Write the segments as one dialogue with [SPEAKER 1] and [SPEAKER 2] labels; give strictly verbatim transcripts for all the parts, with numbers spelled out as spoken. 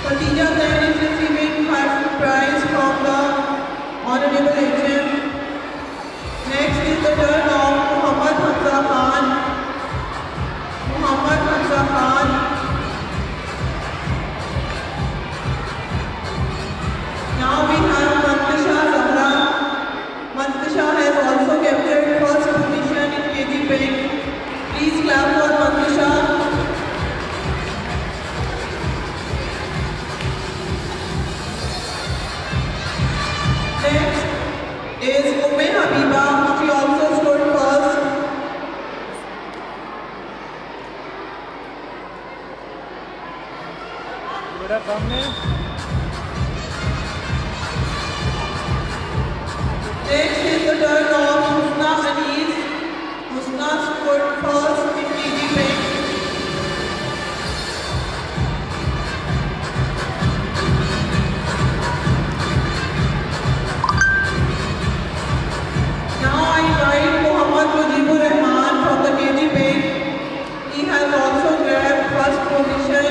[SPEAKER 1] Khatija Zain is receiving her prize from the Honorable H M. Next is the turn of Muhammad Hamza Khan. Muhammad Hamza Khan. Now we have Mantasha Zahra. Mantasha has also captured first position in K G Bank. Please clap for Mantasha. Next is Umme Habiba. She also scored first.
[SPEAKER 2] बेटा सामने
[SPEAKER 1] Next is the turn of Husna Anis. Husna scored first in K G Bank. Now I invite Mohammad Mujibur Rahman from the K G Bank. He has also grabbed first position.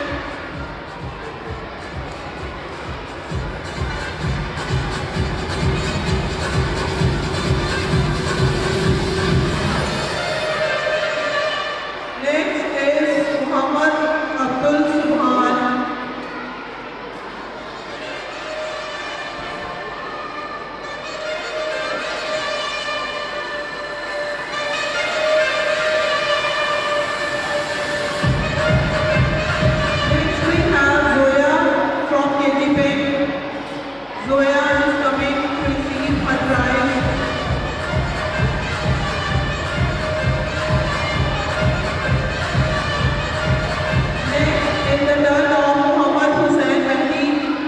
[SPEAKER 1] Next is Muhammad Abdul Subhan. Next we have Zoya from K G Bank. Zoya is coming to receive her prize. Next is the turn of Muhammad Hussain Mehdi.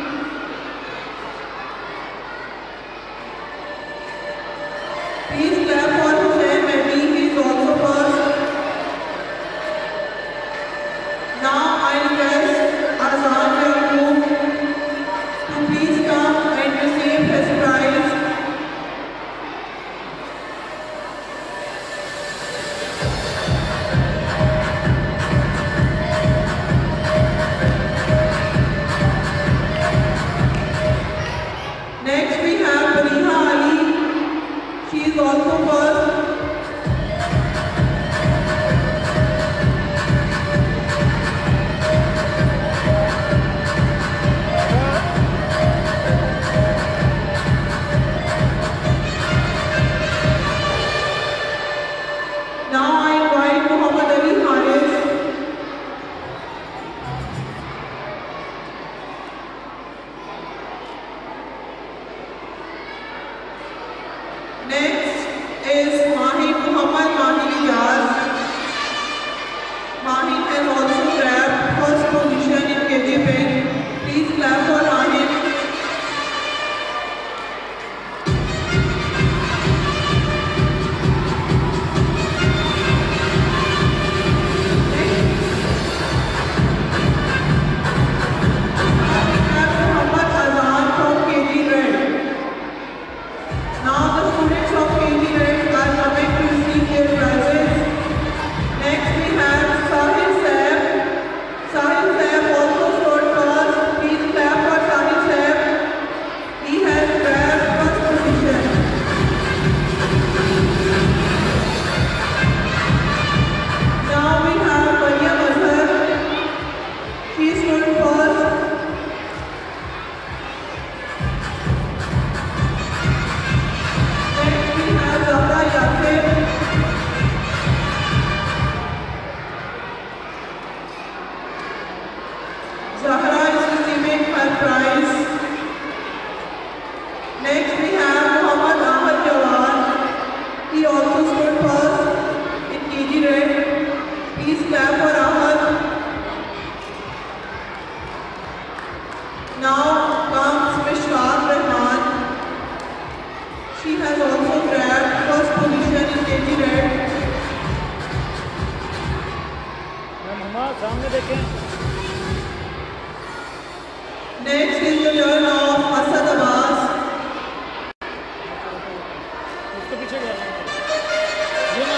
[SPEAKER 1] Please clap for Hussain Mehdi. He is also first. Now I request Azan Yaqub to please come and receive his prize. Next we have Bariha Ali. She is also first. Now I invite Muhammad Ali Haris. Next is Mahin Muhammad Mahin Iyaz. Mahin has also grabbed first position in K G Bank. Please clap for Mahin. Next, we have Muhammad Azan from K G Red. Now the students of K G Red are coming to receive their prizes. Next we have Sahil Saib. Sahil Saib also scored first. Please clap for Sahil Saib. He has grabbed first position. Now we have Maryam Azhar. She scored first. Next we have Zahra Yasir. Zahra is receiving her prize. Next we have Muhammad Ahmad Jawan. He also scored first in K G Red. Please clap for Ahmad. Now comes Mishkaq Rahman. She has also grabbed first position in K G Red.
[SPEAKER 2] मम्मा सामने देखें
[SPEAKER 1] Next is the turn of Asad Abbas.
[SPEAKER 2] उसके पीछे गया ये ना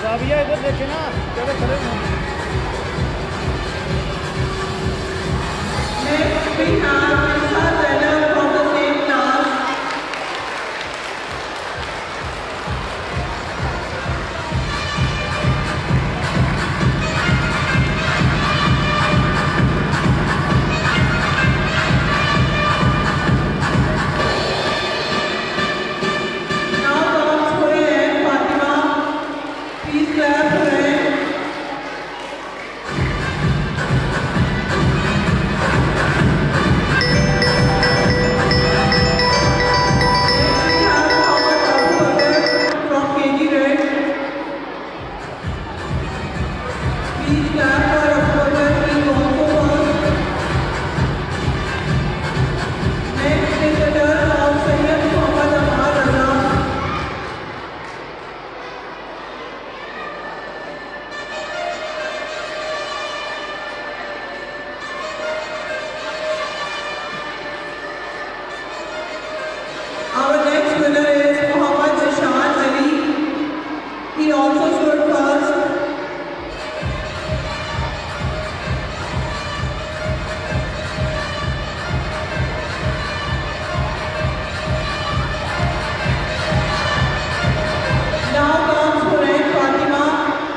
[SPEAKER 2] राबिया इधर देखे ना, जगह खड़े हैं।
[SPEAKER 1] Next we have Nisha Zainab from the same class. Now comes Huray and Fatima. Please clap Huray. From K G Red. Please clap for October, he also first. Next is the turn of Sayyid Muhammad Amar Raza. Our next winner is Muhammad Ishan Ali. He also stood first. Now comes Huray and Fatima.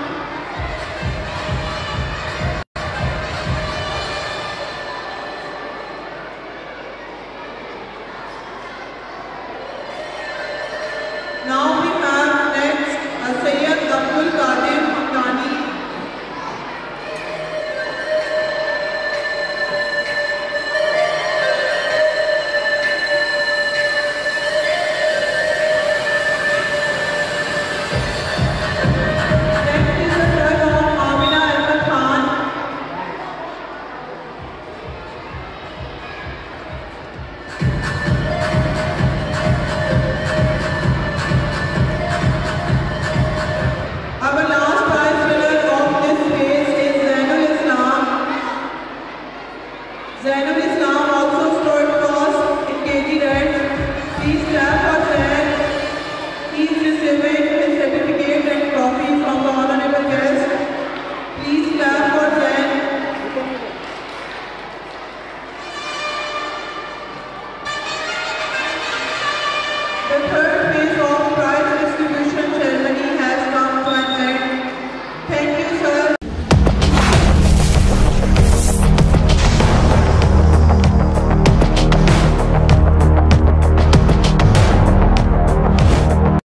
[SPEAKER 1] Now we have next a Sayyid Abdul Qadir Hamdani. Next is the turn of Amina Ahmed Khan. Our last prize winner of this race is Zainul Islam. Zainul Islam also stood first in K G Red. Please clap.